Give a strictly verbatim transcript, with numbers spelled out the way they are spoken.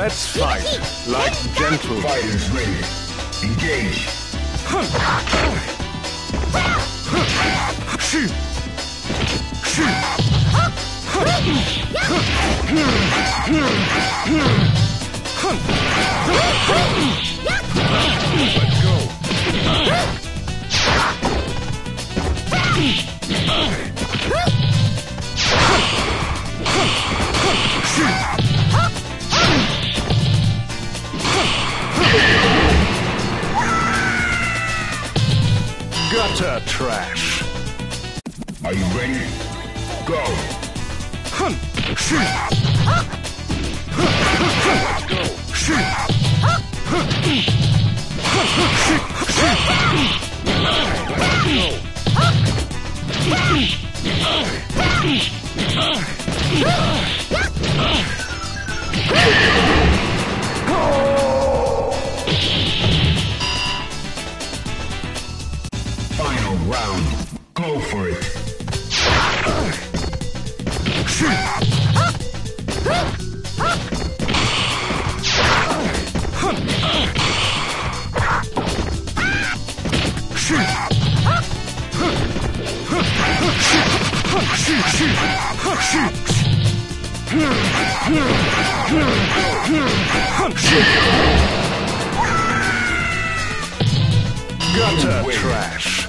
Let's fight like gentle Fighters ready. Engage. Shoot! Shoot! Let's go! Gutter trash. Are you ready? Go. Hunt. Shoot. Let's go. Shoot. Shoot. Shoot. Final round. Go for it. Shoot. Shoot. Shoot, shoot, shoot. Shoot. Gutter trash.